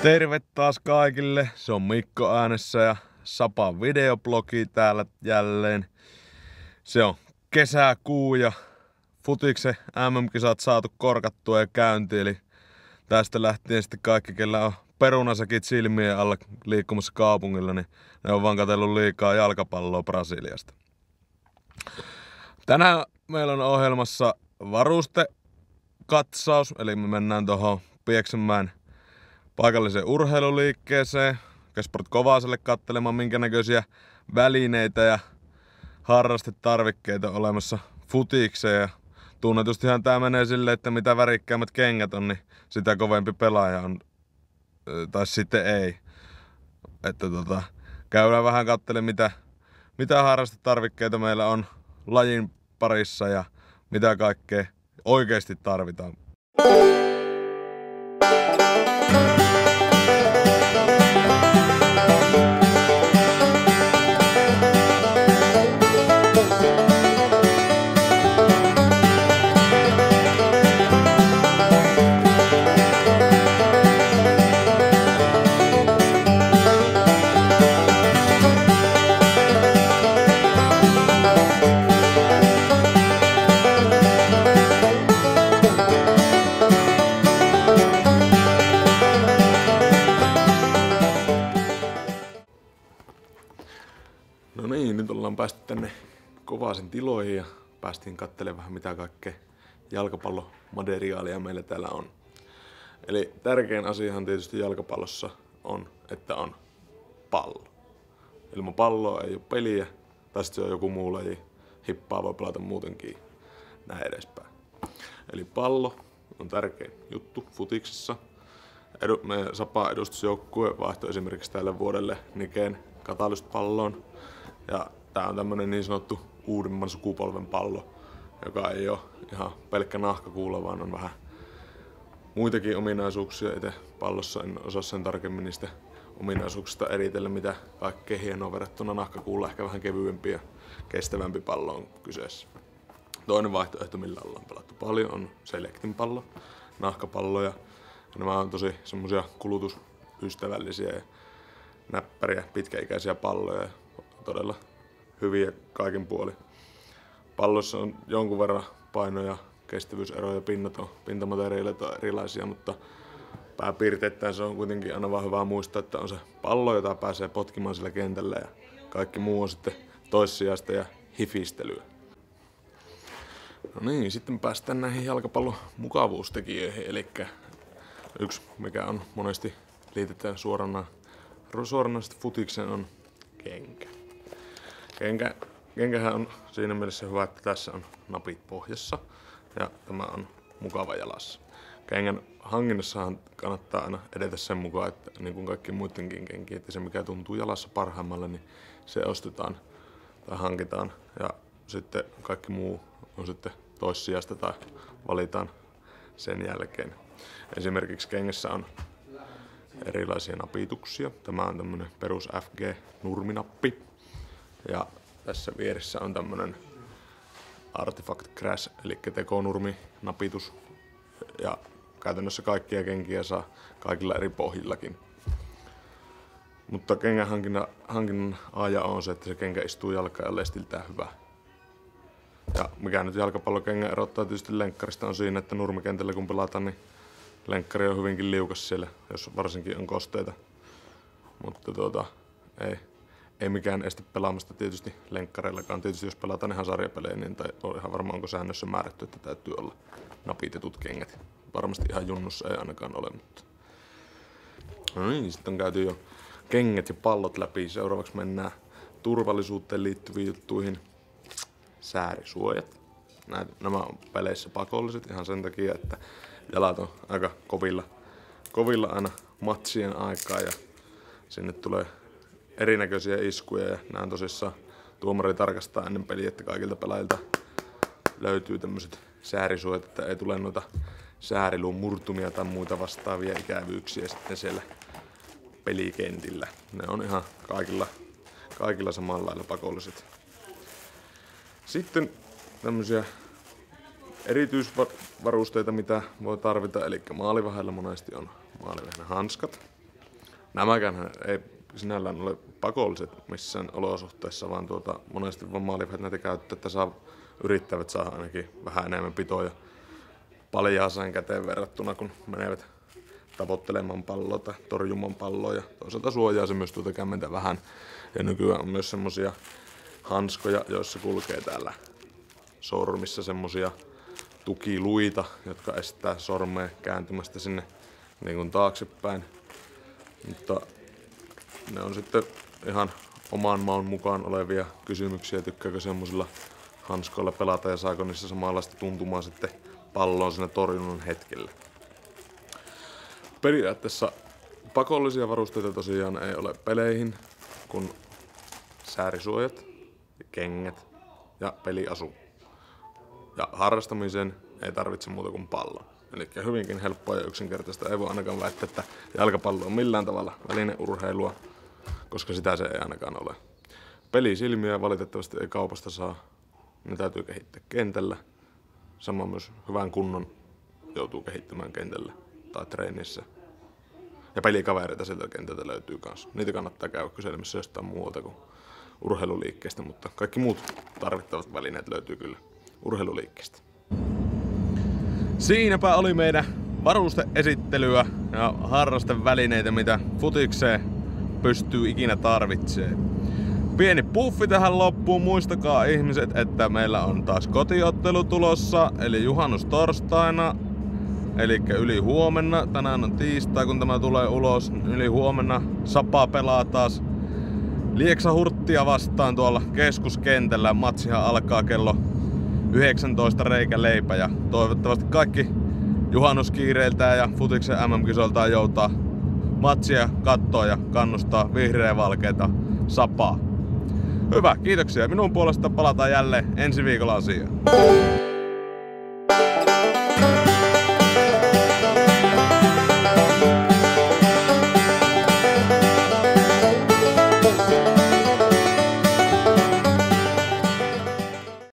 Terve taas kaikille, se on Mikko äänessä ja Sapan videoblogi täällä jälleen. Se on kesäkuu ja futiksen MM-kisat saatu korkattua ja käyntiin, eli tästä lähtien sitten kaikki, kellä on perunasäkit silmien alla liikkumassa kaupungilla, niin ne on vaan katsellut liikaa jalkapalloa Brasiliasta. Tänään meillä on ohjelmassa varustekatsaus, eli me mennään tuohon Pieksämäen paikalliseen urheiluliikkeeseen, Kesport Kovaselle katselemaan minkä näköisiä välineitä ja harrastetarvikkeita on olemassa futikseen. Ja tunnetustihan tää menee silleen, että mitä värikkäämmät kengät on, niin sitä kovempi pelaaja on, tai sitten ei. Että käydään vähän katselemaan mitä harrastetarvikkeita meillä on lajin parissa ja mitä kaikkea oikeesti tarvitaan. No niin, nyt ollaan päästy tänne Kovasen tiloihin ja päästiin katselemaan vähän mitä kaikkea jalkapallomateriaalia meillä täällä on. Eli tärkein asiahan tietysti jalkapallossa on, että on pallo. Ilman palloa ei ole peliä, tai sitten se on joku muu laji, hippaa voi pelata muutenkin, näin edespäin. Eli pallo on tärkein juttu futiksessa. Meidän Sapa edustusjoukkue vaihtoi esimerkiksi tälle vuodelle Niken Catalyst-palloon. Ja tää on tämmönen niin sanottu uudemman sukupolven pallo, joka ei ole ihan pelkkä nahkakuula, vaan on vähän muitakin ominaisuuksia. Itse pallossa en osaa sen tarkemmin niistä ominaisuuksista eritellä, mitä kaikkea hienoa verrattuna nahkakuulla, ehkä vähän kevyempi ja kestävämpi pallo on kyseessä. Toinen vaihtoehto, millä ollaan pelattu paljon, on Selectin pallo, nahkapalloja. Nämä on tosi semmosia kulutusystävällisiä ja näppäriä, pitkäikäisiä palloja. Todella hyviä kaikin puolin. Pallossa on jonkun verran paino- ja kestävyyseroja, pintamateriaalit on erilaisia, mutta pääpiirteittäin se on kuitenkin aina vaan hyvä muistaa, että on se pallo, jota pääsee potkimaan sillä kentällä ja kaikki muu on sitten toissijaista ja hifistelyä. No niin, sitten päästään näihin jalkapallon mukavuustekijöihin, eli yksi mikä on monesti liitetään suoranaisesti futikseen on kenkä. Kenkähän on siinä mielessä hyvä, että tässä on napit pohjassa ja tämä on mukava jalassa. Kengän hankinnassahan kannattaa aina edetä sen mukaan, että niin kuin kaikki muidenkin kenkiä, että se mikä tuntuu jalassa parhaimmalle, niin se ostetaan tai hankitaan ja sitten kaikki muu on sitten toissijasta tai valitaan sen jälkeen. Esimerkiksi kengässä on erilaisia napituksia. Tämä on tämmönen perus FG nurminappi. Ja tässä vieressä on tämmönen Artifact Crash, eli tekonurminapitus. Ja käytännössä kaikkia kenkiä saa kaikilla eri pohjillakin. Mutta kengän hankinnan aja on se, että se kenkä istuu jalkaan ja lestiltään hyvä. Ja mikä nyt jalkapallokengän erottaa tietysti lenkkarista on siinä, että nurmikentällä kun pelataan, niin lenkkari on hyvinkin liukas siellä, jos varsinkin on kosteita. Mutta ei mikään este pelaamasta tietysti lenkkareillakaan. Tietysti jos pelataan ihan sarjapelejä, niin on ihan varmaan onko säännössä määrätty, että täytyy olla napitetut kengät. Varmasti ihan junnussa ei ainakaan ole, mutta... No niin, sitten on käyty jo kengät ja pallot läpi. Seuraavaksi mennään turvallisuuteen liittyviin juttuihin. Säärisuojat. Nämä on peleissä pakolliset ihan sen takia, että jalat on aika kovilla aina matsien aikaa ja sinne tulee erinäköisiä iskuja ja nämä tosissaan tuomari tarkastaa ennen peliä, että kaikilta pelaajilta löytyy tämmöiset säärisuojat, että ei tule noita sääriluun murtumia tai muita vastaavia ikävyyksiä sitten siellä pelikentillä. Ne on ihan kaikilla samalla lailla pakolliset. Sitten tämmöisiä erityisvarusteita, mitä voi tarvita, eli maalivahdella monesti on maalivahdin hanskat. Nämäkään ei sinällään ole pakolliset missään olosuhteissa, vaan monesti vaan maalivät näitä käyttää, että yrittävät saada ainakin vähän enemmän pitoja paljaaseen käteen verrattuna, kun menevät tavoittelemaan palloa tai torjumaan palloa. Ja toisaalta suojaa se myös kämmentä vähän. Ja nykyään on myös semmosia hanskoja, joissa kulkee täällä sormissa semmosia tukiluita, jotka estää sormea kääntymästä sinne niin kuin taaksepäin. Mutta ne on sitten ihan oman maun mukaan olevia kysymyksiä, tykkääkö semmoisilla hanskoilla pelata ja saako niissä samanlaista tuntumaa sitten palloon siinä torjunnan hetkellä. Periaatteessa pakollisia varusteita tosiaan ei ole peleihin, kun säärisuojat, kengät ja peliasu. Ja harrastamiseen ei tarvitse muuta kuin pallon. Eli hyvinkin helppoa ja yksinkertaista. Ei voi ainakaan väittää, että jalkapallo on millään tavalla välineurheilua, koska sitä se ei ainakaan ole. Pelisilmiä valitettavasti ei kaupasta saa. Ne täytyy kehittää kentällä. Sama myös hyvän kunnon joutuu kehittämään kentällä tai treenissä. Ja pelikavereita sieltä kentältä löytyy kanssa. Niitä kannattaa käydä kyselemässä jostain muualta kuin urheiluliikkeestä, mutta kaikki muut tarvittavat välineet löytyy kyllä urheiluliikkeestä. Siinäpä oli meidän varusteesittelyä ja harrastevälineitä, mitä futikseen pystyy ikinä tarvitsee. Pieni puffi tähän loppuun. Muistakaa ihmiset, että meillä on taas kotiottelu tulossa, eli juhannustorstaina, eli yli huomenna. Tänään on tiistai, kun tämä tulee ulos. Yli huomenna Sapa pelaa taas Lieksa-Hurttia vastaan tuolla keskuskentällä. Matsihan alkaa kello 19 reikä leipä ja toivottavasti kaikki juhannuskiireiltään ja futiksen MM-kisoiltaan joutaa matsia kattoa ja kannustaa vihreä valkeita Sapaa. Hyvä, kiitoksia. Minun puolesta palataan jälleen ensi viikolla asiaan.